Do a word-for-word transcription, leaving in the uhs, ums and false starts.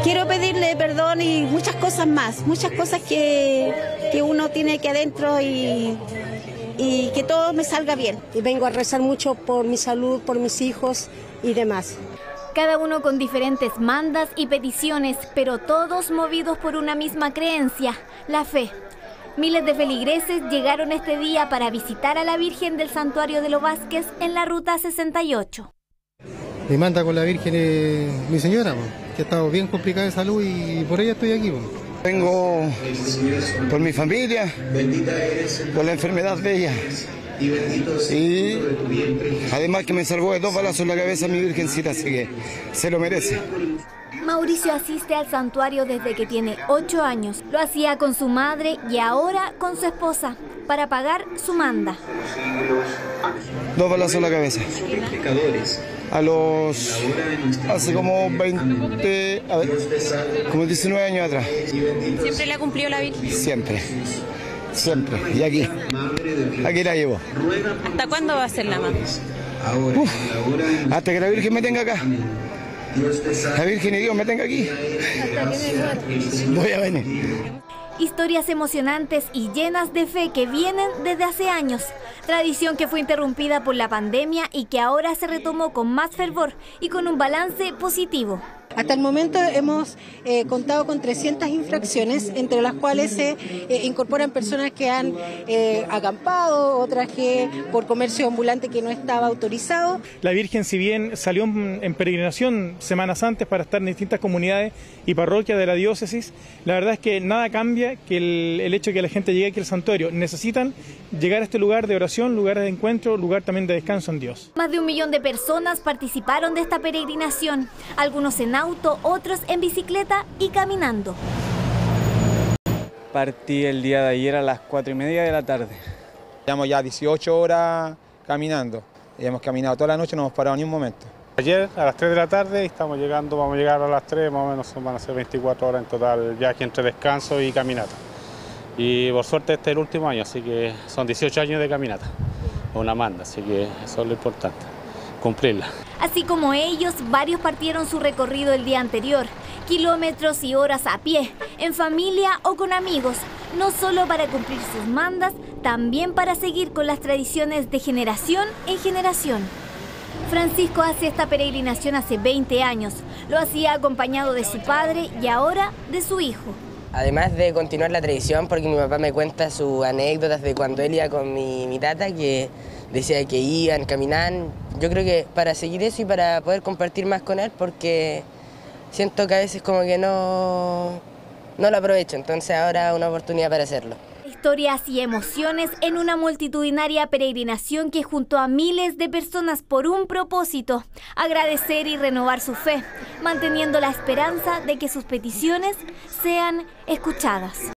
Quiero pedirle perdón y muchas cosas más, muchas cosas que, que uno tiene aquí adentro y, y que todo me salga bien. Y vengo a rezar mucho por mi salud, por mis hijos y demás. Cada uno con diferentes mandas y peticiones, pero todos movidos por una misma creencia, la fe. Miles de feligreses llegaron este día para visitar a la Virgen del Santuario de los Vázquez en la Ruta sesenta y ocho. Mi manda con la Virgen es mi señora, que ha estado bien complicada de salud y por ella estoy aquí. Vengo por mi familia, por la enfermedad de ella. Y además que me salvó de dos balazos en la cabeza mi virgencita, así que se lo merece. Mauricio asiste al santuario desde que tiene ocho años. Lo hacía con su madre y ahora con su esposa, para pagar su manda. Dos balazos en la cabeza. A los... hace como veinte... a ver, como diecinueve años atrás. ¿Siempre le ha cumplido la Virgen? Siempre. Siempre. Y aquí. Aquí la llevo. ¿Hasta cuándo va a ser la manda? Uf, hasta que la Virgen me tenga acá. La Virgen y Dios me tenga aquí. Voy a venir. Historias emocionantes y llenas de fe que vienen desde hace años. Tradición que fue interrumpida por la pandemia y que ahora se retomó con más fervor y con un balance positivo. Hasta el momento hemos eh, contado con trescientas infracciones, entre las cuales se eh, incorporan personas que han eh, acampado, otras que por comercio ambulante que no estaba autorizado. La Virgen, si bien salió en peregrinación semanas antes para estar en distintas comunidades y parroquias de la diócesis, la verdad es que nada cambia que el, el hecho de que la gente llegue aquí al santuario. Necesitan llegar a este lugar de oración, lugar de encuentro, lugar también de descanso en Dios. Más de un millón de personas participaron de esta peregrinación, algunos en auto, otros en bicicleta y caminando. Partí el día de ayer a las cuatro y media de la tarde. Llevamos ya dieciocho horas caminando y hemos caminado toda la noche, no hemos parado ni un momento. Ayer a las tres de la tarde estamos llegando, vamos a llegar a las tres, más o menos van a ser veinticuatro horas en total, ya aquí entre descanso y caminata. Y por suerte este es el último año, así que son dieciocho años de caminata, una manda, así que eso es lo importante, cumplirla. Así como ellos, varios partieron su recorrido el día anterior, kilómetros y horas a pie, en familia o con amigos, no solo para cumplir sus mandas, también para seguir con las tradiciones de generación en generación. Francisco hace esta peregrinación hace veinte años, lo hacía acompañado de su padre y ahora de su hijo. Además de continuar la tradición, porque mi papá me cuenta sus anécdotas de cuando él iba con mi, mi tata, que decía que iban, caminaban. Yo creo que para seguir eso y para poder compartir más con él, porque siento que a veces como que no, no lo aprovecho, entonces ahora es una oportunidad para hacerlo. Historias y emociones en una multitudinaria peregrinación que juntó a miles de personas por un propósito, agradecer y renovar su fe, manteniendo la esperanza de que sus peticiones sean escuchadas.